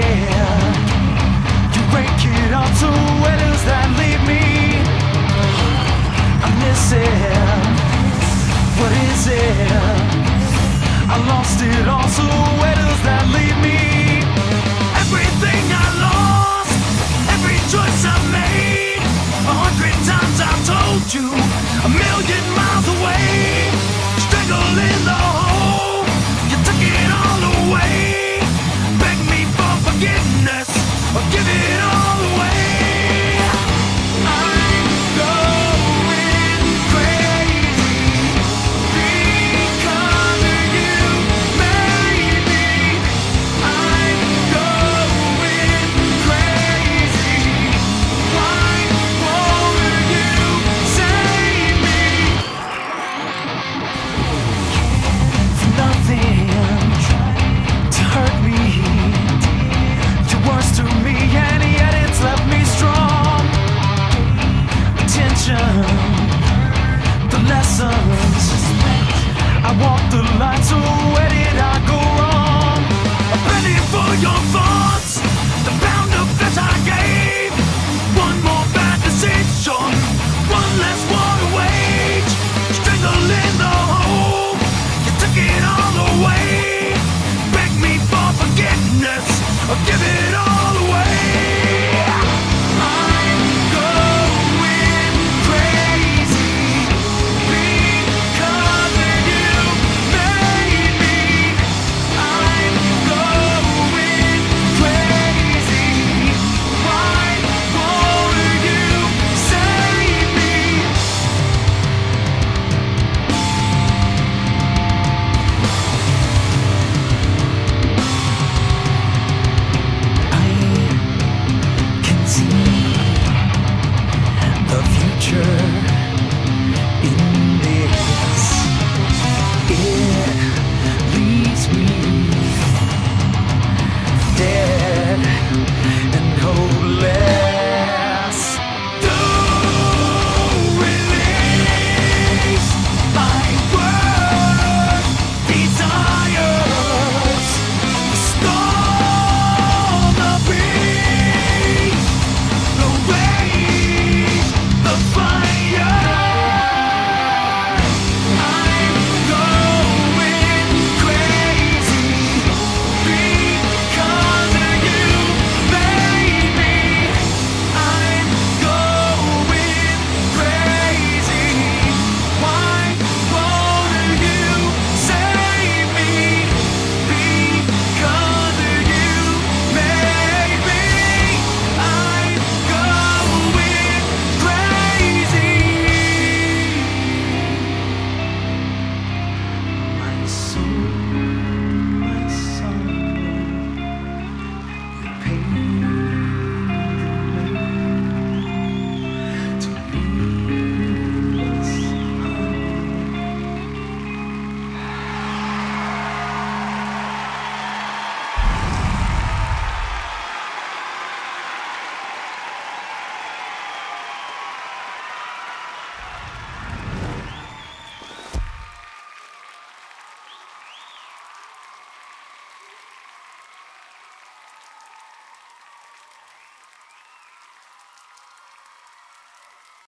it. You wake it up, so where does that leave me? I miss it. What is it? I lost it all, so where does that leave me? Everything I lost, every choice I made, 100 times I've told you, 1,000,000 miles away, strangled in the hole, you took it all away, beg me for forgiveness, or give it all away. I'm going crazy because of you, maybe. I'm going crazy. Why won't you save me? For nothing to hurt me, your words to me, and yet it's left me strong. Attention, the lessons. I walked the line, so where did I go wrong? I'm ready for your fall.